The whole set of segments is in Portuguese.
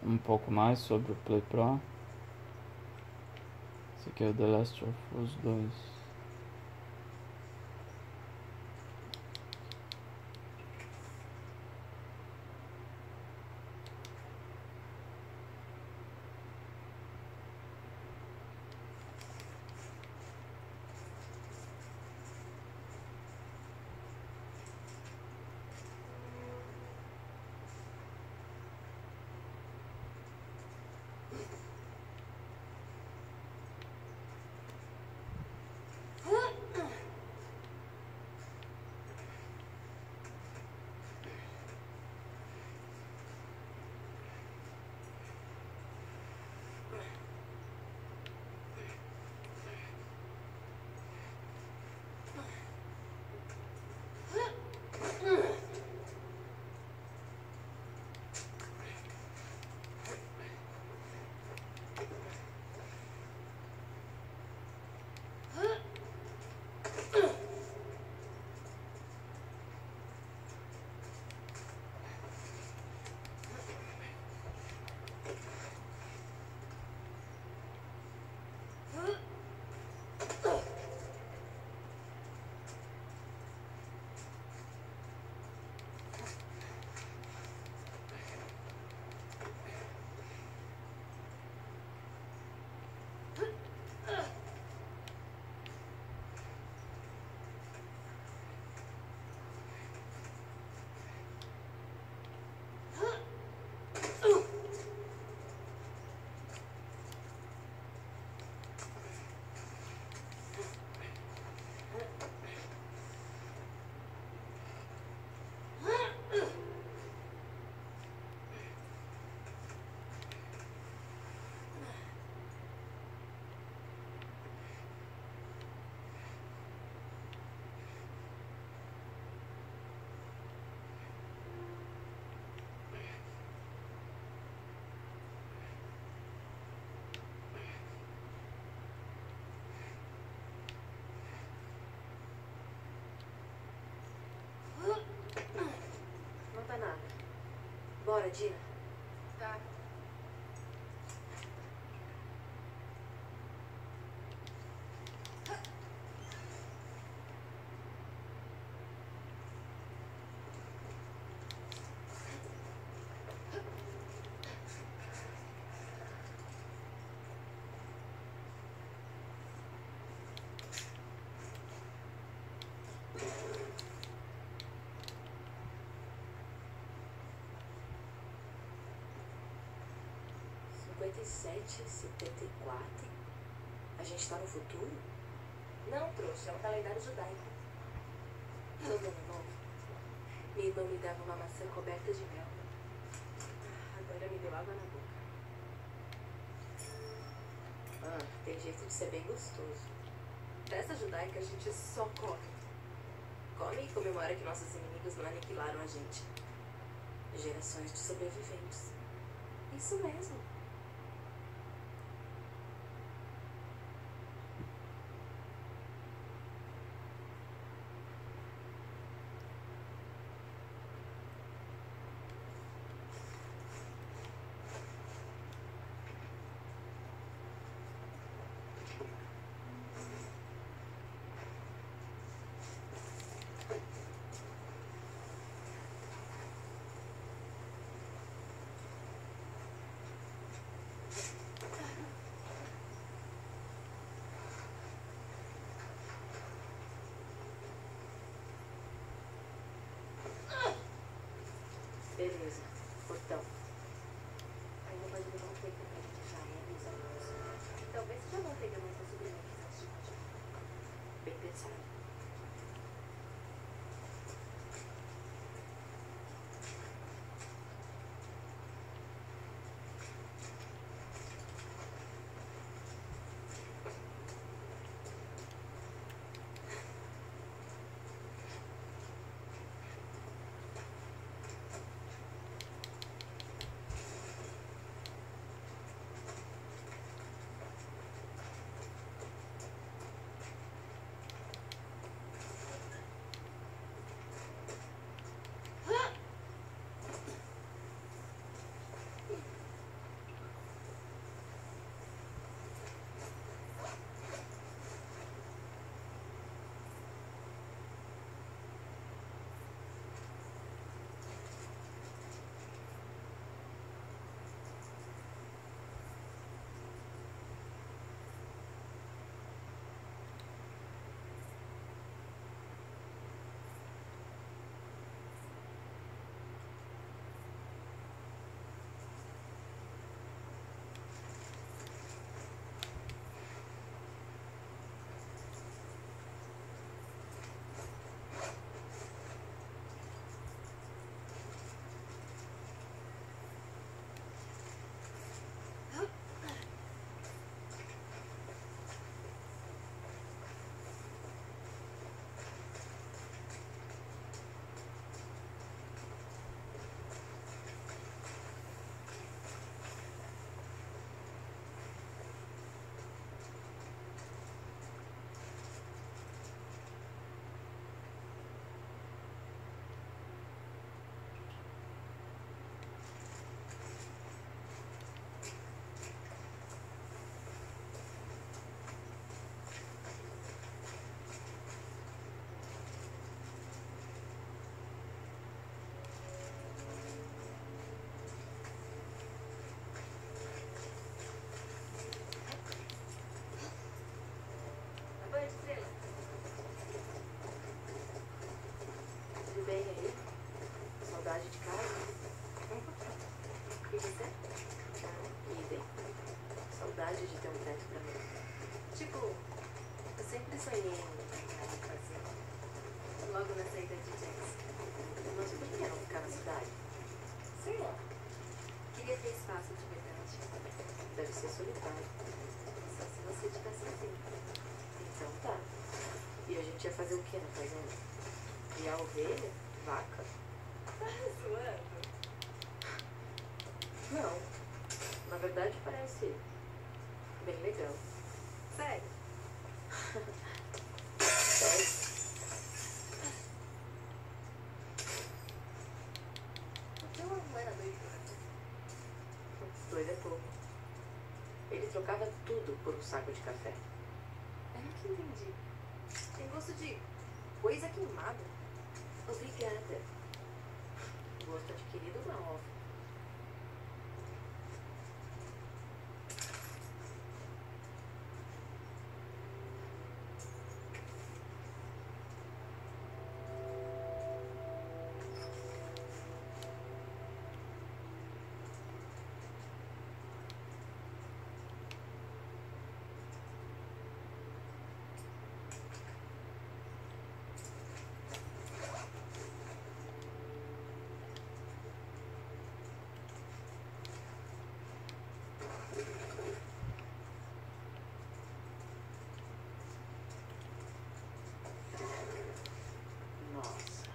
um pouco mais sobre o Play Pro. Esse aqui é o The Last of Us 2. Não tá nada. Bora, Dina. Tá. Sete, 74. A gente tá no futuro? Não, trouxa, é um calendário judaico. No ano novo, minha irmã me dava uma maçã coberta de mel. Agora me deu água na boca. Tem jeito de ser bem gostoso. Dessa judaica a gente só come. Come e comemora que nossos inimigos não aniquilaram a gente. Gerações de sobreviventes. Isso mesmo. Beleza, portão. Ainda pode levar um tempo pra gente achar ele e os amigos. Talvez seja bom pegar mais uma sobremesa antes de continuar. Bem pensado. E você? Idem. Saudade de ter um teto pra mim. Tipo, eu sempre sonhei em fazer. Logo na saída de Jazz. Mas por que não ficar na cidade? Sei lá. Queria ter espaço de verdade. Deve ser solitário. Só se você tivesse assim. Então tá. E a gente ia fazer o que na fazenda? Criar ovelha? Vaca? Tá zoando? Não. Na verdade parece bem legal. Sério? Sério? Porque uma mãe era doida. Doida é pouco. Ele trocava tudo por um saco de café. Eu nunca entendi. Tem gosto de coisa queimada. Obrigada. Gosto adquirido na ova. Nossa.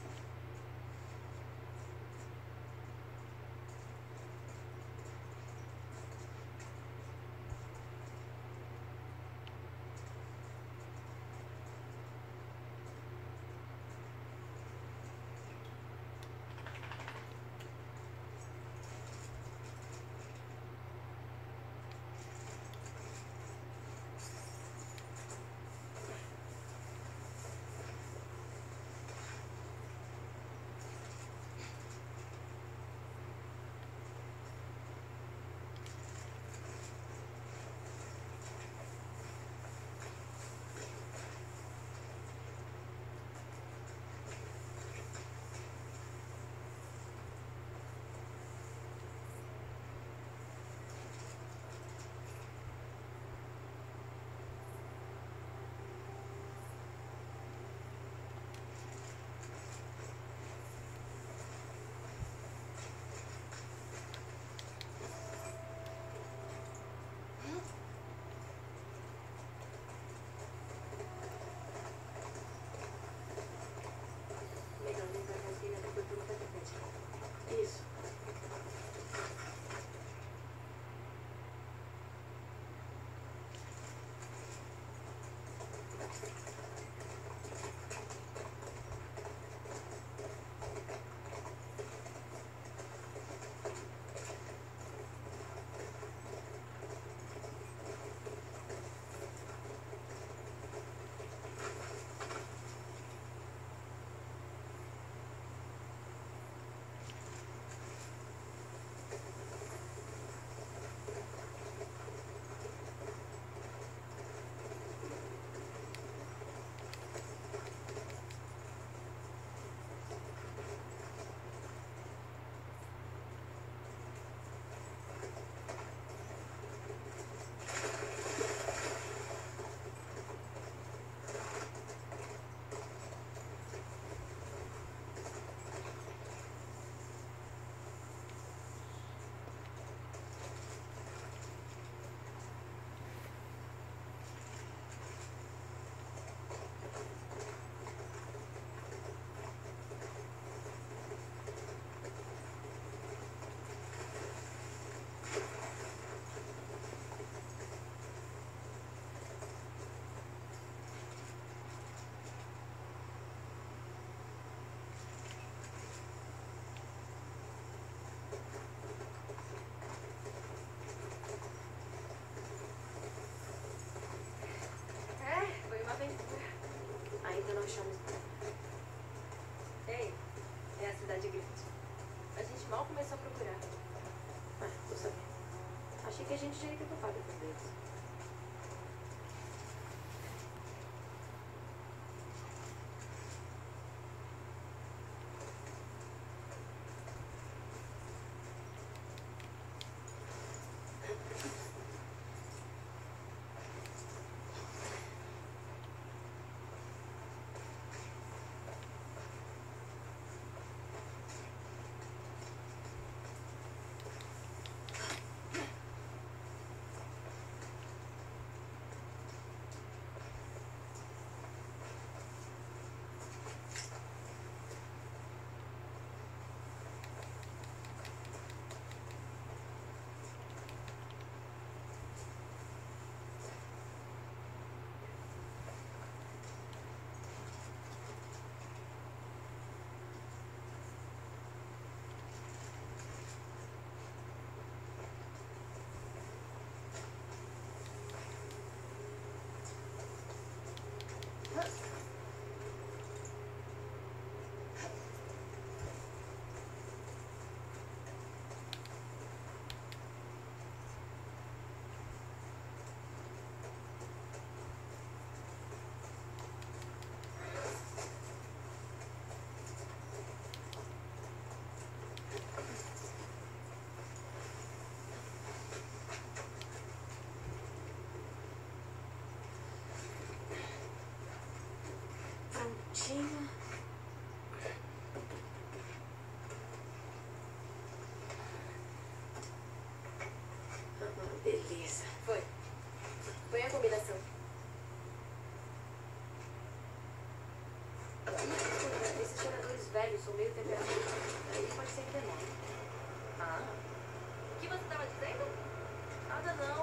Melhor limpar a casinha depois do tapete. Isso. Foi uma aventura. Ainda não achamos nada. Ei, é a cidade grande. A gente mal começou a procurar. Ah, tô sabendo. Achei que a gente já ia ter topado com eles. minutinho. Beleza. Foi. Põe a combinação. Escuta, esses geradores velhos são meio temperatura. Aí pode ser que demore. Ah. O que você estava dizendo? Nada não.